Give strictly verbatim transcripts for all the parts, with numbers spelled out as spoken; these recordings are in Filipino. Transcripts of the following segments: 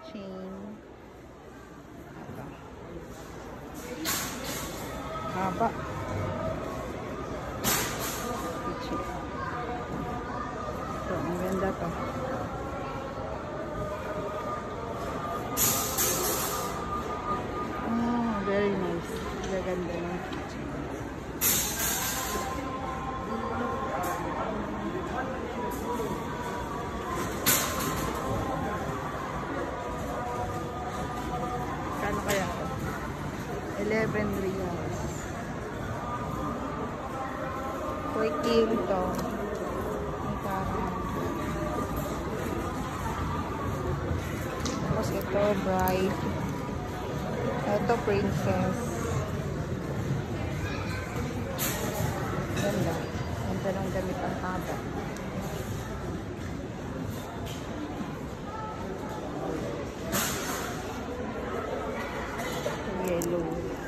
keychain. Ito. Haba. Keychain. Ito, ang ganda to. Oh, very nice. Gaganda ng keychain. Kano kaya ito? eleven reals. Quick deal to. May parang. Tapos ito, bright. Ito, princess. Ganda. Ganda ng damit ang haba. Yellow.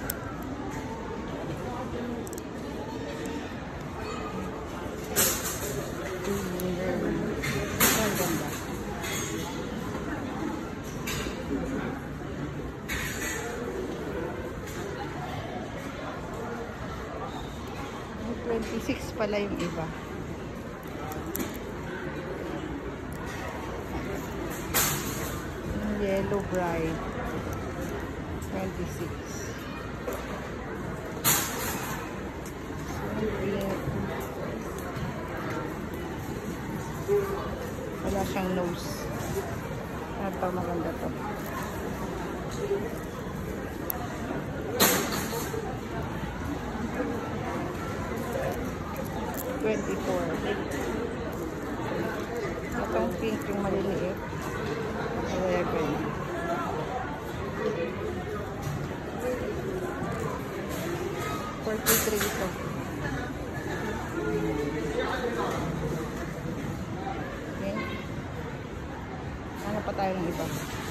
Ang ganda. twenty-six pala yung iba. Yung yellow bright. twenty-six. Wala siyang nose. Ito, maganda to. twenty-four. Itong pink yung maliliit. eleven. forty-three ito. Okay. Ano pa tayong iba?